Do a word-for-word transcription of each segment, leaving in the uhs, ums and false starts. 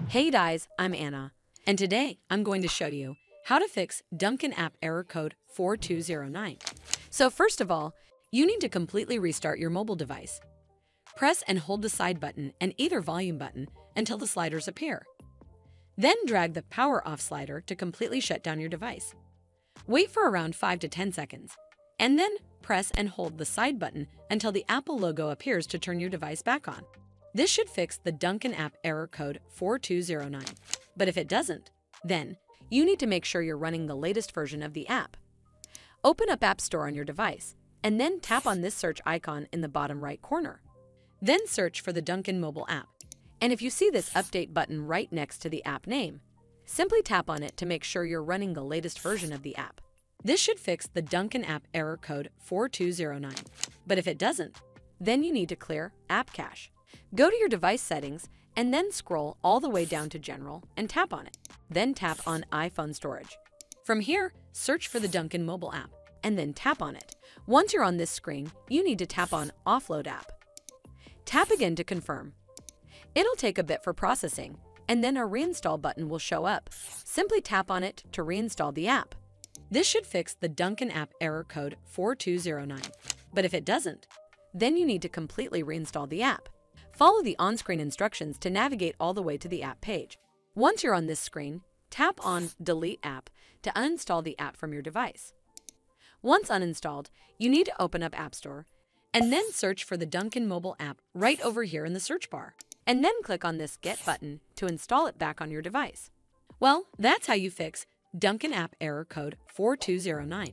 Hey guys, I'm Anna, and today I'm going to show you how to fix Dunkin app error code four two zero nine. So first of all, you need to completely restart your mobile device. Press and hold the side button and either volume button until the sliders appear. Then drag the power off slider to completely shut down your device. Wait for around five to ten seconds, and then press and hold the side button until the Apple logo appears to turn your device back on. This should fix the Dunkin app error code four two zero nine. But if it doesn't, then you need to make sure you're running the latest version of the app. Open up App Store on your device, and then tap on this search icon in the bottom right corner. Then search for the Dunkin mobile app. And if you see this update button right next to the app name, simply tap on it to make sure you're running the latest version of the app. This should fix the Dunkin app error code four two zero nine. But if it doesn't, then you need to clear App Cache. Go to your device settings and then scroll all the way down to General and tap on it. Then tap on iPhone storage. From here, search for the Dunkin mobile app and then tap on it. Once you're on this screen, you need to tap on Offload app. Tap again to confirm. It'll take a bit for processing, and then a reinstall button will show up. Simply tap on it to reinstall the app. This should fix the Dunkin app error code four two zero nine. But if it doesn't, then you need to completely reinstall the app. Follow the on-screen instructions to navigate all the way to the app page. Once you're on this screen, tap on Delete App to uninstall the app from your device. Once uninstalled, you need to open up App Store and then search for the Dunkin mobile app right over here in the search bar. And then click on this Get button to install it back on your device. Well, that's how you fix Dunkin app error code four two zero nine.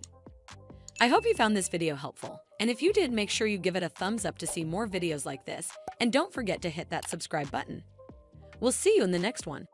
I hope you found this video helpful, and if you did, make sure you give it a thumbs up to see more videos like this, and don't forget to hit that subscribe button. We'll see you in the next one.